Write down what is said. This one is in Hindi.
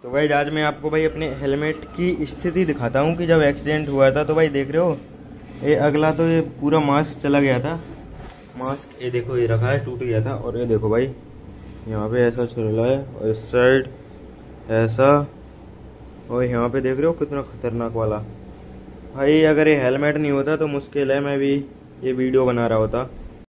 तो भाई आज मैं आपको भाई अपने हेलमेट की स्थिति दिखाता हूँ कि जब एक्सीडेंट हुआ था तो भाई देख रहे हो ये अगला तो ये पूरा मास्क चला गया था। मास्क ये देखो ये रखा है, टूट गया था। और ये देखो भाई यहाँ पे ऐसा चल रहा है और इस साइड ऐसा, और यहाँ पे देख रहे हो कितना खतरनाक वाला। भाई अगर ये हेलमेट नहीं होता तो मुश्किल है मैं भी ये वीडियो बना रहा होता।